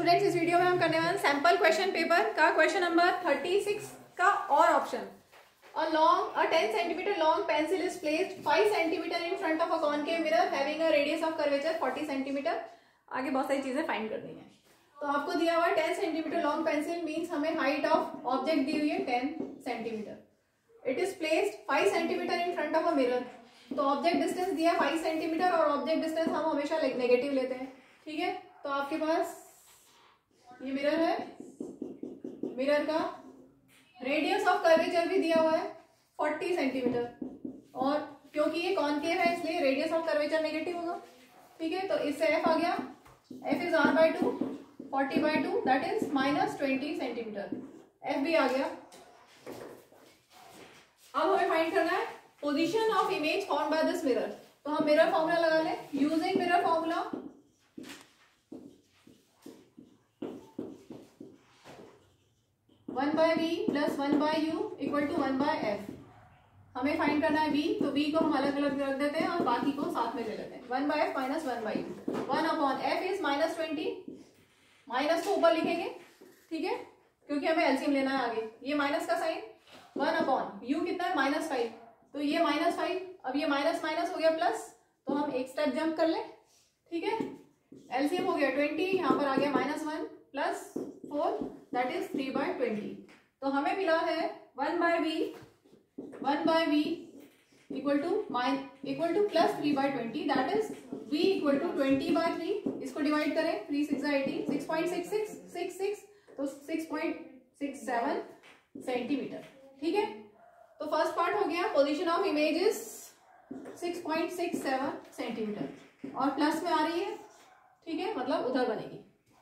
Students, इस video में हम करने वाले सैंपल क्वेश्चन पेपर का क्वेश्चन नंबर 36 का और option. A 10 centimeter long pencil is placed 5 centimeter in front of a concave mirror having a radius of curvature 40 centimeter। आगे बहुत सारी चीजें फाइंड करनी है। तो आपको दिया हुआ 10 सेंटीमीटर लॉन्ग पेंसिल मीन्स हमें हाइट ऑफ ऑब्जेक्ट दी हुई है 10 centimetre. It is placed 5 centimetre in front of a mirror. तो ऑब्जेक्ट डिस्टेंस दिया 5 सेंटीमीटर और ऑब्जेक्ट डिस्टेंस हम हमेशा नेगेटिव लेते हैं, ठीक है। तो आपके पास ये मिरर है, मिरर का रेडियस ऑफ कर्वेचर भी दिया हुआ है 40 सेंटीमीटर और क्योंकि ये कॉनकेव है इसलिए रेडियस ऑफ कर्वेचर नेगेटिव होगा, ठीक है। तो इससे एफ आ गया, F is r/2 40/2 that is -20 centimetre. F भी आ गया। अब हमें फाइंड करना है position of image found by this mirror. तो हम मिरर फॉर्मूला लगा लें। Using mirror formula 1/v + 1/u = 1/f। हमें फाइंड करना है v, तो v को हम अलग अलग रख देते हैं और बाकी को साथ में ले लेते हैं। 1/f - 1/u 1/f is -20। Minus को ऊपर लिखेंगे, ठीक है, क्योंकि हमें एलसीएम लेना है आगे। ये माइनस का साइन 1/u कितना है -5, तो ये -5। अब ये माइनस माइनस हो गया प्लस, तो हम एक स्टेप जंप कर ले, ठीक है। एलसीएम हो गया 20, यहाँ पर आ गया -1 + 4 दैट इज 3/20। तो हमें मिला है 1/v = +3/20 दैट इज v = 20/3। इसको डिवाइड करें, 3 6 80 6.66 तो 6.67 सेंटीमीटर, ठीक है। तो फर्स्ट पार्ट हो गया, position of image is 6.67 centimetre और प्लस में आ रही है, ठीक है, मतलब उधर बनेगी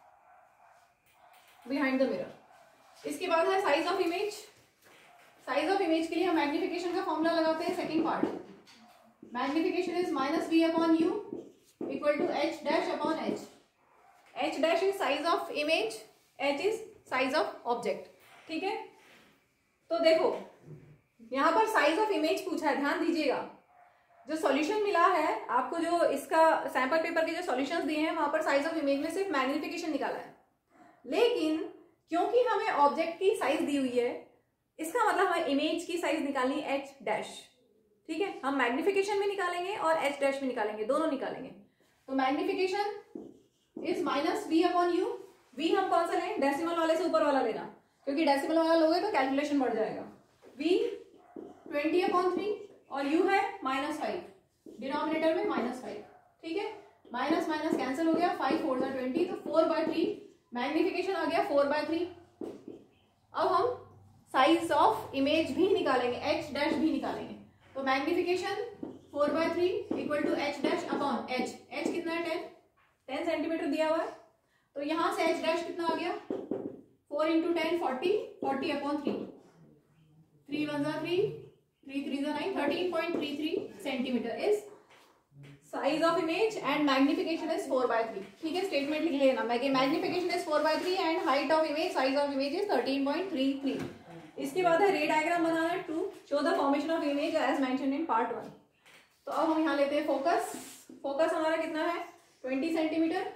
बिहाइंड द मिरर। इसके बाद है size of image. Size of image के लिए हम मैग्निफिकेशन का फॉर्मूला लगाते हैं। Second part magnification is -v/u = h'/h। h' is size of image, h is size of object, ठीक है। तो देखो यहाँ पर साइज ऑफ इमेज पूछा है, ध्यान दीजिएगा। जो सॉल्यूशन मिला है आपको, जो इसका सैंपल पेपर के जो सॉल्यूशंस दिए हैं वहां पर साइज ऑफ इमेज में सिर्फ मैग्निफिकेशन निकाला है, लेकिन क्योंकि हमें ऑब्जेक्ट की साइज दी हुई है इसका मतलब हमें इमेज की साइज निकालनी h', ठीक है। हम मैग्निफिकेशन भी निकालेंगे और h' भी निकालेंगे, दोनों निकालेंगे। तो मैग्निफिकेशन इज -v/u। v हम कौन सा लें, डेसिमल वाले से ऊपर वाला लेना, क्योंकि डेसिमल वाला लोगे तो कैलकुलेशन बढ़ जाएगा। v 20/3 और u है -5, डिनोमिनेटर में -5, ठीक है। माइनस माइनस कैंसिल हो गया, 5 4 20 तो 4/3। मैग्निफिकेशन आ गया 4/3। अब हम साइज ऑफ इमेज भी निकालेंगे, h' भी निकालेंगे। तो मैग्निफिकेशन 4/3 = h'/h। h कितना है 10 सेंटीमीटर दिया हुआ है, तो यहां से h' कितना आ गया 4 × 10 40 40/3 3 1 3 3 3 9 13.33 centimetre is size of image and magnification is 4/3, ठीक है। स्टेटमेंट लिख लेना, magnification is 4/3 and height of image, size of image is 13.33। इसके बाद है रे डायग्राम बनाना to show the formation of image as mentioned in part 1। तो अब हम यहाँ लेते हैं फोकस। फोकस हमारा कितना है 20 सेंटीमीटर।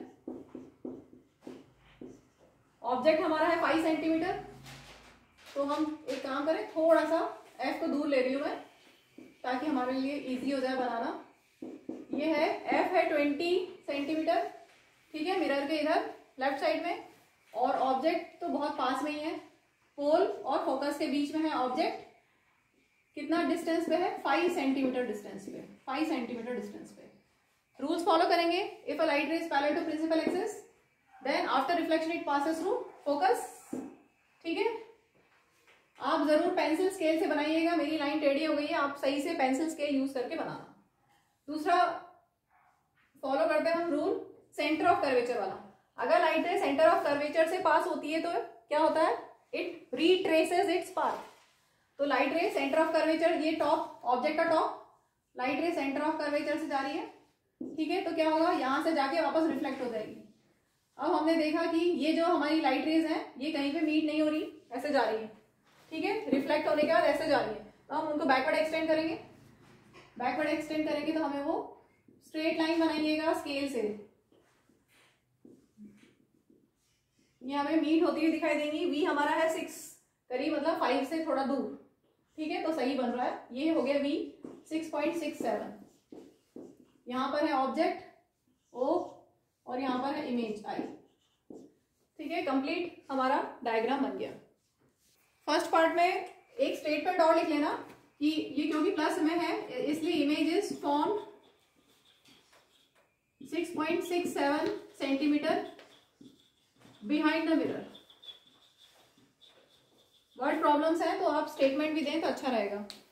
ऑब्जेक्ट हमारा है 5 सेंटीमीटर। तो हम एक काम करें, थोड़ा सा एफ को दूर ले रही हूँ मैं ताकि हमारे लिए इजी हो जाए बनाना। ये है एफ है 20 सेंटीमीटर, ठीक है, मिरर के इधर लेफ्ट साइड में, और ऑब्जेक्ट तो बहुत पास में ही है, पोल और फोकस के बीच में है ऑब्जेक्ट। कितना डिस्टेंस पे है 5 सेंटीमीटर डिस्टेंस पे, 5 सेंटीमीटर डिस्टेंस पे। रूल्स फॉलो करेंगे। If a light ray is parallel to principal axis then after reflection it passes through focus, ठीक है। आप जरूर पेंसिल स्केल से बनाइएगा, मेरी लाइन टेढ़ी हो गई है, आप सही से पेंसिल स्केल यूज करके बनाना। दूसरा फॉलो करते हैं हम रूल सेंटर ऑफ कर्वेचर वाला। अगर light ray centre of curvature से पास होती है तो क्या होता है, इट रिट्रेसेस इट्स पाथ। तो light ray centre of curvature, ये टॉप ऑब्जेक्ट का top, light ray centre of curvature से जा रही है, ठीक है। तो क्या होगा, यहां से जाके वापस रिफ्लेक्ट हो जाएगी। अब हमने देखा कि ये जो हमारी लाइट रेज है ये कहीं पे मीट नहीं हो रही, ऐसे जा रही है, ठीक है। रिफ्लेक्ट होने के बाद ऐसे जा रही है, तो हम उनको बैकवर्ड एक्सटेंड करेंगे। बैकवर्ड एक्सटेंड करेंगे तो हमें वो स्ट्रेट लाइन बनाइएगा स्केल से, ये हमें मीट होती हुई दिखाई देंगी। v हमारा है 6 करीब, मतलब 5 से थोड़ा दूर, ठीक है, तो सही बन रहा है। ये हो गया v 6.67। यहाँ पर है ऑब्जेक्ट o और यहाँ पर है इमेज i, ठीक है। कंप्लीट हमारा डायग्राम बन गया। फर्स्ट पार्ट में एक स्टेटमेंट और लिख लेना कि ये क्योंकि प्लस में है इसलिए image is found 6.67 centimetre behind the mirror. Word problems है तो आप स्टेटमेंट भी दें तो अच्छा रहेगा।